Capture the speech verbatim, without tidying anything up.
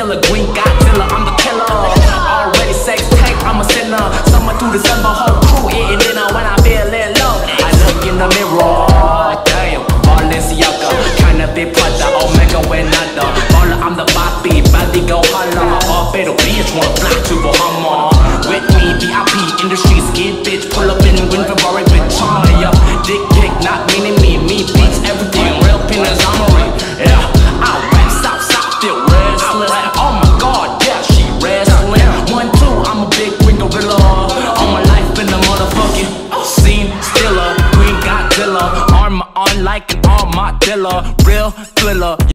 killer, green Godzilla, I'm the killer. Already sex tape, I'm a sinner. Summer through December, whole crew eating dinner when I feeling low. I look in the mirror, damn, Balenciaga, kinda big Prada, Omega when nada. Baller, I'm the Bobby, body go holla. My Barbados bitch wanna fly to Bahama. With me, V I P, industry skid bitch, pull up in Green Ferrari with charm. Yeah, dick dick, not meaning me, me beats everything. Real penis, I'm a ring. Yeah, I rap south south, still wrestling. Oh my god, yeah, she wrestling. One two, I'm a big green gorilla. All my life in the motherfucking scene, stiller, green Godzilla. Armor on like an armadillo, real thriller.